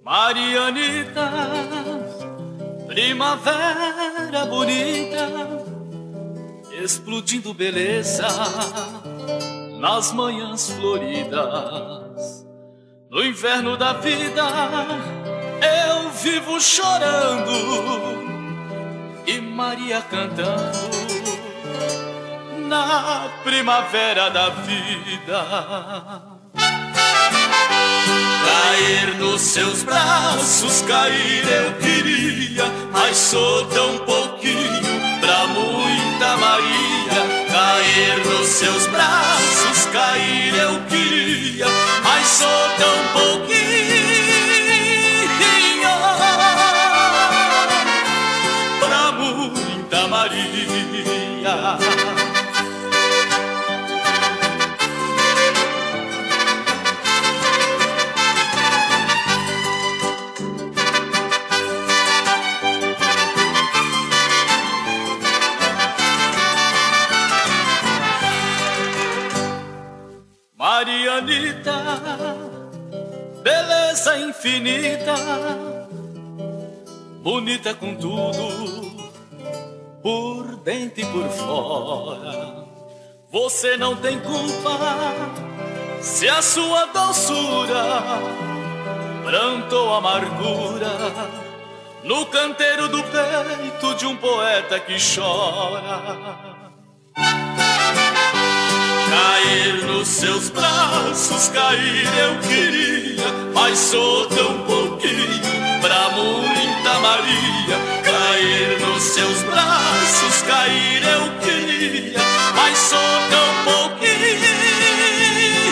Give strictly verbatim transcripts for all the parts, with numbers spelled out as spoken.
Marianita, primavera bonita, explodindo beleza nas manhãs floridas. No inverno da vida eu vivo chorando e Maria cantando na primavera da vida. Cair nos seus braços, cair eu queria, mas sou tão pouquinho pra muita Maria. Cair nos seus braços, cair eu queria, mas sou tão pouquinho pra muita Maria. Marianita, beleza infinita, bonita com tudo, por dentro e por fora. Você não tem culpa se a sua doçura plantou amargura no canteiro do peito de um poeta que chora. Cair nos seus braços, cair eu queria, mas sou tão pouquinho pra muita Maria. Cair nos seus braços, cair eu queria, mas sou tão pouquinho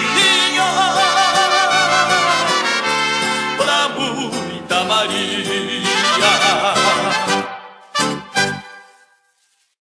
pra muita Maria.